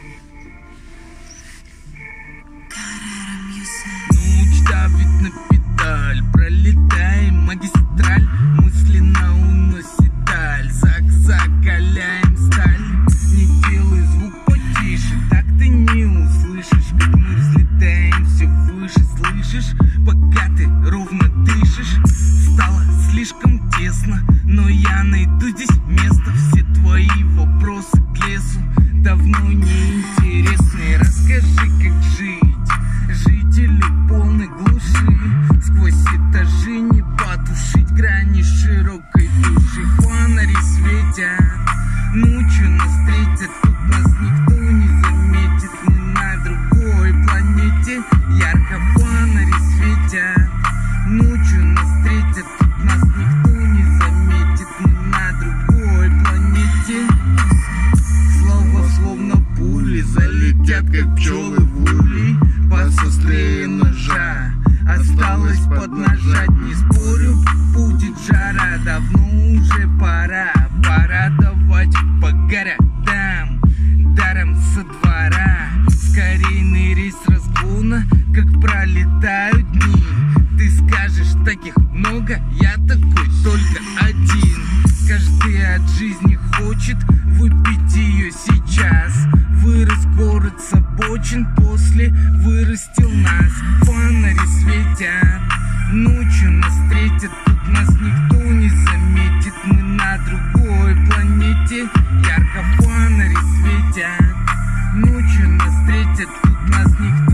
Ночь давит на педаль, пролетаем магистраль, мысленно уносит даль, закаляем сталь. Не делай звук потише, так ты не услышишь, как мы взлетаем все выше, слышишь? Пока ты ровно дышишь, стало слишком тесно, но я найду здесь место. Все твои вопросы к лесу давно не интересны. Расскажи, как жить. Жители полной глуши, сквозь этажи не потушить грани широкой души. Фонари светят, ночью нас встретят, тут нас никто не заметит. Мы на другой планете, ярко фонари светят. Ночью нас встретят, тут нас никто не заметит. Мы на другой планете. Слова словно пули залетят, как пчелы в улей. Посострее ножа, осталось поднажать, не спорю, будет жара. Давно уже пора давать по городам, даром со двора. Скорей ныряй с разгона, как пролетают дни. Ты скажешь, таких много, я такой только один. Каждый от жизни хочет выпить ее сейчас. Вырос город с обочин, после вырастил нас. Фонари светят, ночью нас встретят, тут нас никто не заметит. Мы на другой планете, ярко фонари светят. Ночью нас встретят, тут нас никто